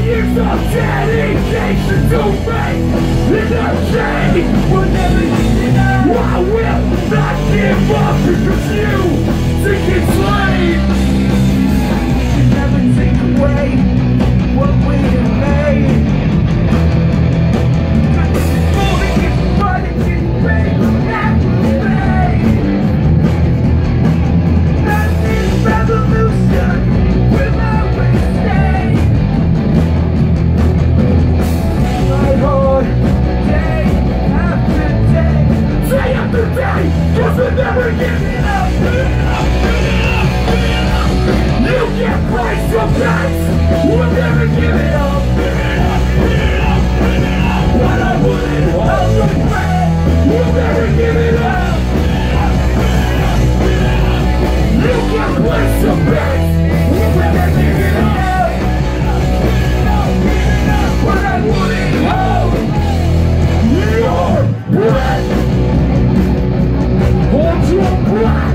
years of dedication to faith in the change will never give up. I will not give up because you think it's late. You never take away what we have made. Moving is running in vain, never fade. That is revolution will always stay. Fight hard, day after day, day after day, 'cause we're never giving up. You can't price your price, we'll never give it up. What I wouldn't hold regret, we'll never give it up. You can't place your bets, we'll never give it up. What I wouldn't hold your breath. Hold your breath.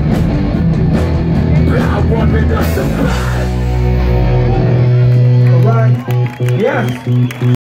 I wanted us to pass. Alright, yes.